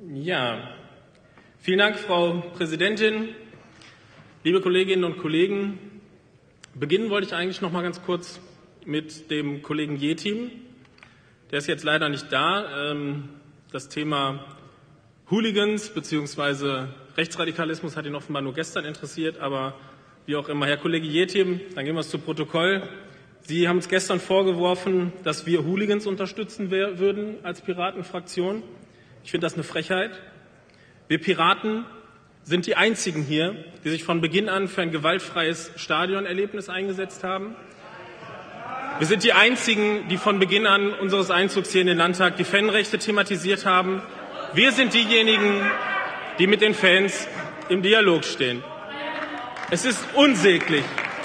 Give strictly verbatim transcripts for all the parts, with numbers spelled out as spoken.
Ja, vielen Dank, Frau Präsidentin, liebe Kolleginnen und Kollegen. Beginnen wollte ich eigentlich noch mal ganz kurz mit dem Kollegen Yetim. Der ist jetzt leider nicht da. Das Thema Hooligans bzw. Rechtsradikalismus hat ihn offenbar nur gestern interessiert, aber wie auch immer. Herr Kollege Yetim, dann gehen wir es zu Protokoll. Sie haben uns gestern vorgeworfen, dass wir Hooligans unterstützen würden als Piratenfraktion. Ich finde das eine Frechheit. Wir Piraten sind die Einzigen hier, die sich von Beginn an für ein gewaltfreies Stadionerlebnis eingesetzt haben. Wir sind die Einzigen, die von Beginn an unseres Einzugs hier in den Landtag die Fanrechte thematisiert haben. Wir sind diejenigen, die mit den Fans im Dialog stehen. Es ist unsäglich.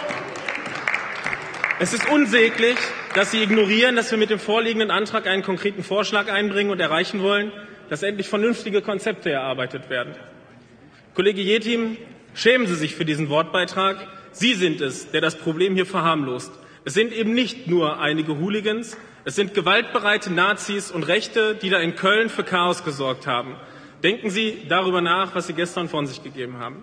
Es ist unsäglich, dass Sie ignorieren, dass wir mit dem vorliegenden Antrag einen konkreten Vorschlag einbringen und erreichen wollen, dass endlich vernünftige Konzepte erarbeitet werden. Kollege Yetim, schämen Sie sich für diesen Wortbeitrag. Sie sind es, der das Problem hier verharmlost. Es sind eben nicht nur einige Hooligans, es sind gewaltbereite Nazis und Rechte, die da in Köln für Chaos gesorgt haben. Denken Sie darüber nach, was Sie gestern von sich gegeben haben.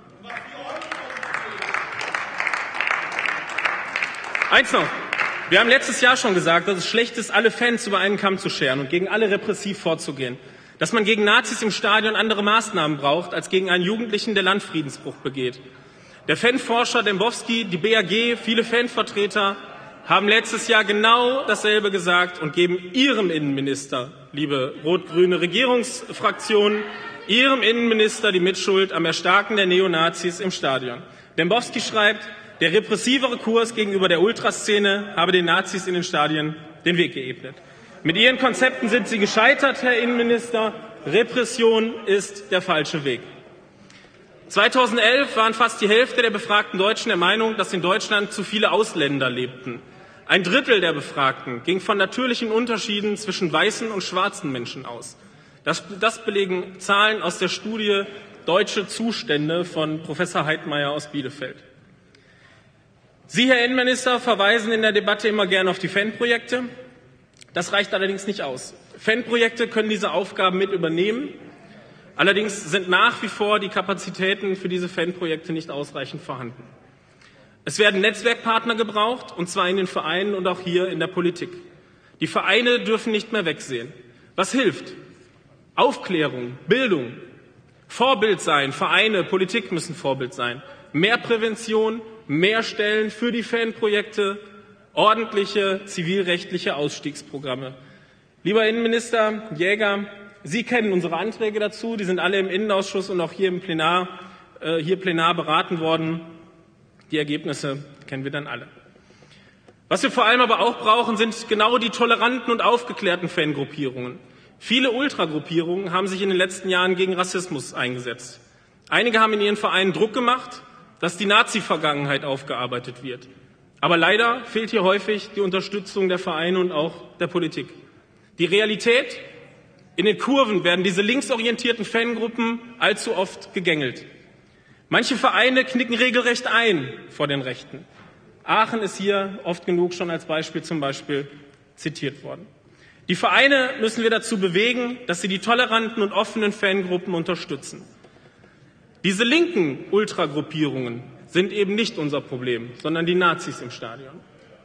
Eins noch. Wir haben letztes Jahr schon gesagt, dass es schlecht ist, alle Fans über einen Kamm zu scheren und gegen alle repressiv vorzugehen. Dass man gegen Nazis im Stadion andere Maßnahmen braucht, als gegen einen Jugendlichen, der Landfriedensbruch begeht. Der Fanforscher Dembowski, die B A G, viele Fanvertreter haben letztes Jahr genau dasselbe gesagt und geben Ihrem Innenminister, liebe rot-grüne Regierungsfraktionen, Ihrem Innenminister die Mitschuld am Erstarken der Neonazis im Stadion. Dembowski schreibt, der repressivere Kurs gegenüber der Ultraszene habe den Nazis in den Stadien den Weg geebnet. Mit Ihren Konzepten sind Sie gescheitert, Herr Innenminister. Repression ist der falsche Weg. zweitausendelf waren fast die Hälfte der befragten Deutschen der Meinung, dass in Deutschland zu viele Ausländer lebten. Ein Drittel der Befragten ging von natürlichen Unterschieden zwischen weißen und schwarzen Menschen aus. Das, das belegen Zahlen aus der Studie Deutsche Zustände von Professor Heidmeier aus Bielefeld. Sie, Herr Innenminister, verweisen in der Debatte immer gern auf die Fanprojekte. Das reicht allerdings nicht aus. Fanprojekte können diese Aufgaben mit übernehmen. Allerdings sind nach wie vor die Kapazitäten für diese Fanprojekte nicht ausreichend vorhanden. Es werden Netzwerkpartner gebraucht, und zwar in den Vereinen und auch hier in der Politik. Die Vereine dürfen nicht mehr wegsehen. Was hilft? Aufklärung, Bildung, Vorbild sein. Vereine, Politik müssen Vorbild sein. Mehr Prävention, mehr Stellen für die Fanprojekte, ordentliche zivilrechtliche Ausstiegsprogramme. Lieber Innenminister Jäger, Sie kennen unsere Anträge dazu. Die sind alle im Innenausschuss und auch hier im Plenar, äh, hier plenar beraten worden. Die Ergebnisse kennen wir dann alle. Was wir vor allem aber auch brauchen, sind genau die toleranten und aufgeklärten Fangruppierungen. Viele Ultragruppierungen haben sich in den letzten Jahren gegen Rassismus eingesetzt. Einige haben in ihren Vereinen Druck gemacht, dass die Nazi-Vergangenheit aufgearbeitet wird. Aber leider fehlt hier häufig die Unterstützung der Vereine und auch der Politik. Die Realität: In den Kurven werden diese linksorientierten Fangruppen allzu oft gegängelt. Manche Vereine knicken regelrecht ein vor den Rechten. Aachen ist hier oft genug schon als Beispiel zum Beispiel zitiert worden. Die Vereine müssen wir dazu bewegen, dass sie die toleranten und offenen Fangruppen unterstützen. Diese linken Ultragruppierungen sind eben nicht unser Problem, sondern die Nazis im Stadion.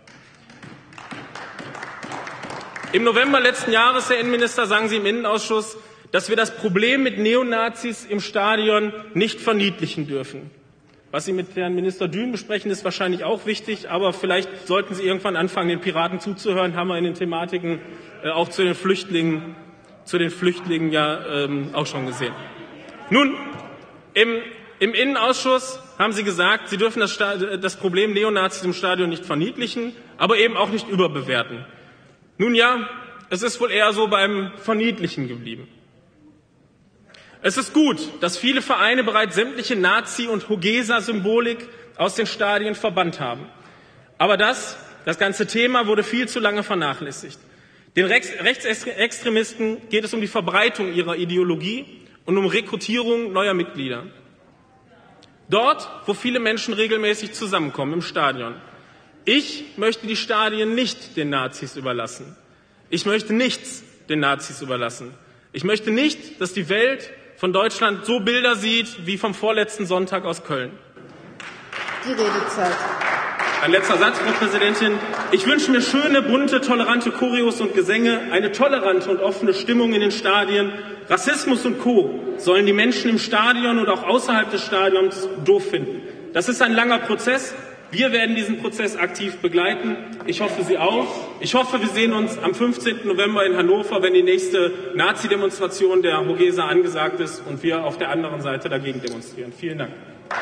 Im November letzten Jahres, Herr Innenminister, sagen Sie im Innenausschuss, dass wir das Problem mit Neonazis im Stadion nicht verniedlichen dürfen. Was Sie mit Herrn Minister Dün besprechen, ist wahrscheinlich auch wichtig, aber vielleicht sollten Sie irgendwann anfangen, den Piraten zuzuhören, haben wir in den Thematiken äh, auch zu den Flüchtlingen, zu den Flüchtlingen ja ähm, auch schon gesehen. Nun, im, im Innenausschuss haben Sie gesagt, Sie dürfen das, das Problem Neonazis im Stadion nicht verniedlichen, aber eben auch nicht überbewerten. Nun ja, es ist wohl eher so beim Verniedlichen geblieben. Es ist gut, dass viele Vereine bereits sämtliche Nazi- und Hogesa-Symbolik aus den Stadien verbannt haben. Aber das, das ganze Thema wurde viel zu lange vernachlässigt. Den Rechtsextremisten geht es um die Verbreitung ihrer Ideologie und um Rekrutierung neuer Mitglieder. Dort, wo viele Menschen regelmäßig zusammenkommen, im Stadion. Ich möchte die Stadien nicht den Nazis überlassen. Ich möchte nichts den Nazis überlassen. Ich möchte nicht, dass die Welt von Deutschland so Bilder sieht wie vom vorletzten Sonntag aus Köln. Die Redezeit. Ein letzter Satz, Frau Präsidentin. Ich wünsche mir schöne, bunte, tolerante Choreos und Gesänge, eine tolerante und offene Stimmung in den Stadien. Rassismus und Co. sollen die Menschen im Stadion und auch außerhalb des Stadions doof finden. Das ist ein langer Prozess. Wir werden diesen Prozess aktiv begleiten. Ich hoffe, Sie auch. Ich hoffe, wir sehen uns am fünfzehnten November in Hannover, wenn die nächste Nazi-Demonstration der Hogesa angesagt ist und wir auf der anderen Seite dagegen demonstrieren. Vielen Dank.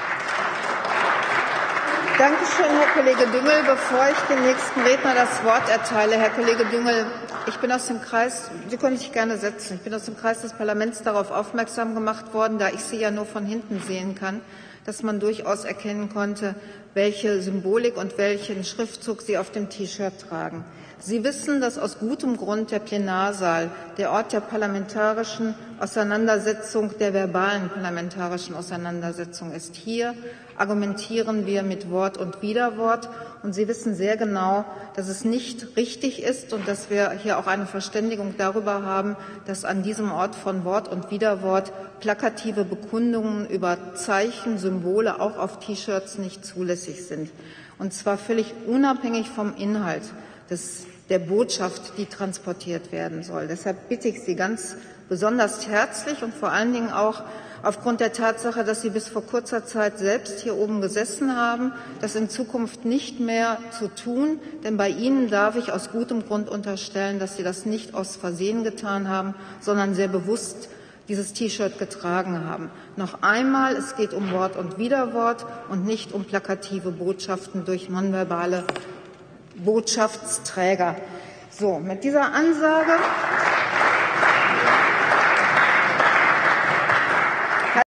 Dankeschön, Herr Kollege Düngel. Bevor ich dem nächsten Redner das Wort erteile, Herr Kollege Düngel, ich bin aus dem Kreis, Sie können sich gerne setzen, ich bin aus dem Kreis des Parlaments darauf aufmerksam gemacht worden, da ich Sie ja nur von hinten sehen kann, dass man durchaus erkennen konnte, welche Symbolik und welchen Schriftzug Sie auf dem T-Shirt tragen. Sie wissen, dass aus gutem Grund der Plenarsaal der Ort der parlamentarischen Auseinandersetzung, der verbalen parlamentarischen Auseinandersetzung ist. Hier argumentieren wir mit Wort und Widerwort. Und Sie wissen sehr genau, dass es nicht richtig ist und dass wir hier auch eine Verständigung darüber haben, dass an diesem Ort von Wort und Widerwort plakative Bekundungen über Zeichen, Symbole auch auf T-Shirts nicht zulässig sind. Und zwar völlig unabhängig vom Inhalt des, der Botschaft, die transportiert werden soll. Deshalb bitte ich Sie ganz besonders herzlich und vor allen Dingen auch aufgrund der Tatsache, dass Sie bis vor kurzer Zeit selbst hier oben gesessen haben, das in Zukunft nicht mehr zu tun. Denn bei Ihnen darf ich aus gutem Grund unterstellen, dass Sie das nicht aus Versehen getan haben, sondern sehr bewusst dieses T-Shirt getragen haben. Noch einmal, es geht um Wort und Widerwort und nicht um plakative Botschaften durch nonverbale Botschaftsträger. So, mit dieser Ansage